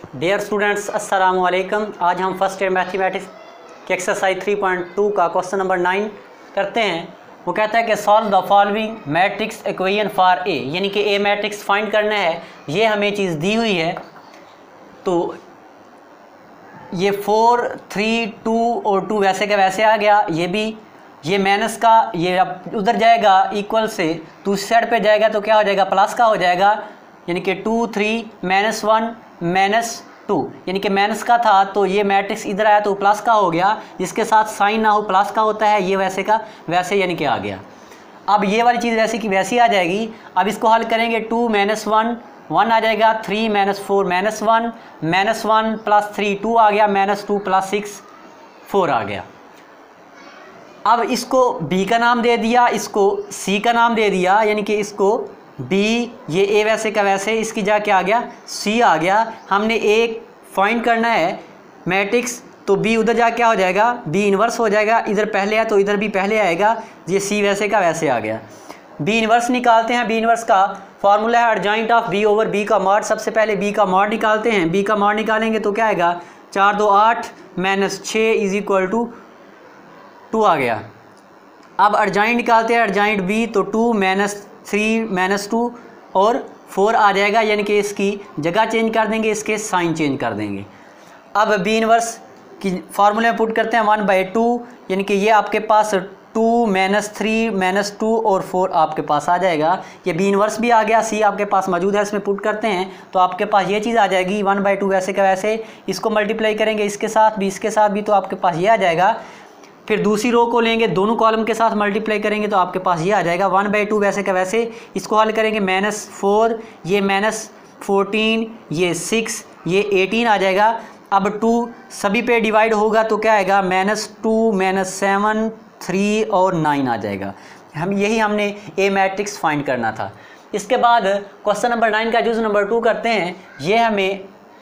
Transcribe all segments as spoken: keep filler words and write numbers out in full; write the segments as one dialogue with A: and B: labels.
A: Dear students अस्सलाम वालेकुम। आज हम फर्स्ट ईयर मैथमेटिक्स के एक्सरसाइज थ्री पॉइंट टू का क्वेश्चन नंबर नाइन करते हैं। वो कहता है कि solve the following matrix equation for A, यानी कि ए मैट्रिक्स फाइंड करना है। ये हमें चीज़ दी हुई है, तो ये फोर थ्री टू और टू वैसे का वैसे आ गया। ये भी ये माइनस का ये अब उधर जाएगा इक्वल से, दूसरी साइड पे जाएगा तो क्या हो जाएगा, प्लस का हो जाएगा। यानी कि two three minus one minus two, यानी कि माइनस का था तो ये मैट्रिक्स इधर आया तो प्लस का हो गया। जिसके साथ साइन ना हो प्लस का होता है, ये वैसे का वैसे यानी कि आ गया। अब ये वाली चीज़ वैसे की वैसी आ जाएगी। अब इसको हल करेंगे, टू माइनस वन वन आ जाएगा, three minus four minus one minus one plus three two आ गया, minus two plus six four आ गया। अब इसको b का नाम दे दिया, इसको c का नाम दे दिया, यानी कि इसको b, ये a वैसे का वैसे, इसकी जगह क्या आ गया, c आ गया। हमने a फाइंड करना है मैट्रिक्स, तो b उधर जा क्या हो जाएगा, b इन्वर्स हो जाएगा। इधर पहले है तो इधर भी पहले आएगा, ये c वैसे का वैसे आ गया। b इन्वर्स निकालते हैं। b इन्वर्स का फार्मूला है adjoint of b over b का मॉड। सबसे पहले b का मॉड निकालते हैं। b का मॉड निकालेंगे तो क्या आएगा, चार दो आठ माइनस छः इज इक्वल टू टू आ गया। अब अर्जाइंट निकालते हैं, अर्जाइंट b, तो two minus three minus two और फोर आ जाएगा, यानी कि इसकी जगह चेंज कर देंगे, इसके साइन चेंज कर देंगे। अब b इन्वर्स की फार्मूले में पुट करते हैं वन बाई टू, यानी कि ये आपके पास two minus three minus two और फोर आपके पास आ जाएगा। ये b इन्वर्स भी आ गया, c आपके पास मौजूद है, इसमें पुट करते हैं तो आपके पास ये चीज़ आ जाएगी वन बाई टू वैसे का वैसे। इसको मल्टीप्लाई करेंगे इसके साथ भी, इसके साथ भी, तो आपके पास ये आ जाएगा। फिर दूसरी रो को लेंगे, दोनों कॉलम के साथ मल्टीप्लाई करेंगे तो आपके पास ये आ जाएगा वन बाई टू वैसे का वैसे। इसको हल करेंगे, माइनस फोर ये माइनस फोर्टीन ये सिक्स ये एटीन आ जाएगा। अब टू सभी पे डिवाइड होगा तो क्या आएगा, minus two minus seven three और नाइन आ जाएगा। हम यही हमने ए मैट्रिक्स फाइंड करना था। इसके बाद क्वेश्चन नंबर नाइन का जूज़ नंबर टू करते हैं। ये हमें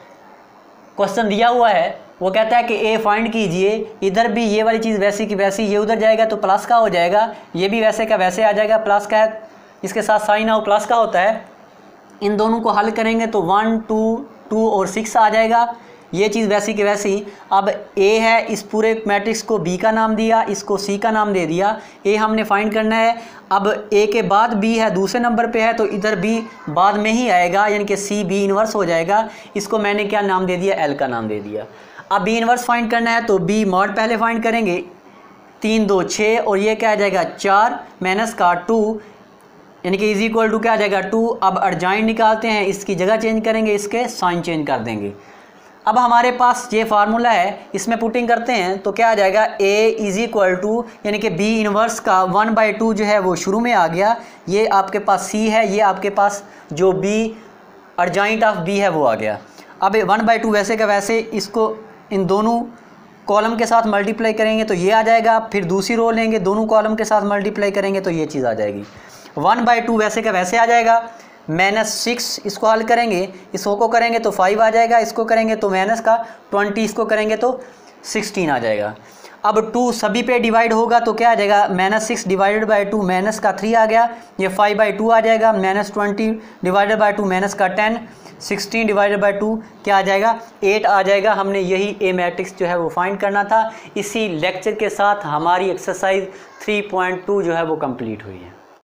A: क्वेश्चन दिया हुआ है, वो कहता है कि ए फाइंड कीजिए। इधर भी ये वाली चीज़ वैसी की वैसी, ये उधर जाएगा तो प्लस का हो जाएगा, ये भी वैसे का वैसे आ जाएगा, प्लस का है, इसके साथ साइन आओ प्लस का होता है। इन दोनों को हल करेंगे तो वन टू टू और सिक्स आ जाएगा, ये चीज़ वैसी की वैसी। अब ए है, इस पूरे मैट्रिक्स को बी का नाम दिया, इसको सी का नाम दे दिया। ए हमने फाइंड करना है। अब ए के बाद बी है, दूसरे नंबर पे है, तो इधर बी बाद में ही आएगा, यानी कि सी बी इन्वर्स हो जाएगा। इसको मैंने क्या नाम दे दिया, एल का नाम दे दिया। अब बी इन्वर्स फाइंड करना है तो बी मॉड पहले फाइंड करेंगे, तीन दो छः और ये क्या आ जाएगा, चार माइनस का टू, यानी कि इज इक्वल टू क्या आ जाएगा, टू। अब अर्जाइंट निकालते हैं, इसकी जगह चेंज करेंगे, इसके साइन चेंज कर देंगे। अब हमारे पास ये फार्मूला है, इसमें पुटिंग करते हैं तो क्या आ जाएगा, ए इज इक्वल टू, यानी कि बी इन्वर्स का वन बाई टू जो है वो शुरू में आ गया। ये आपके पास सी है, ये आपके पास जो बी अर्जाइंट ऑफ बी है वो आ गया। अब वन बाई टू वैसे का वैसे, इसको इन दोनों कॉलम के साथ मल्टीप्लाई करेंगे तो ये आ जाएगा। फिर दूसरी रो लेंगे, दोनों कॉलम के साथ मल्टीप्लाई करेंगे तो ये चीज़ आ जाएगी। वन बाई टू वैसे का वैसे आ जाएगा। माइनस सिक्स, इसको हल करेंगे, इसको को करेंगे तो फाइव आ जाएगा, इसको करेंगे तो माइनस का ट्वेंटी, इसको करेंगे तो सिक्सटीन आ जाएगा। अब टू सभी पे डिवाइड होगा तो क्या आ जाएगा, minus six divided by two minus का थ्री आ गया, ये फाइव बाई टू आ जाएगा, minus twenty divided by two minus का ten, sixteen divided by two क्या आ जाएगा, एट आ जाएगा। हमने यही ए मैट्रिक्स जो है वो फाइंड करना था। इसी लेक्चर के साथ हमारी एक्सरसाइज थ्री पॉइंट टू जो है वो कंप्लीट हुई है।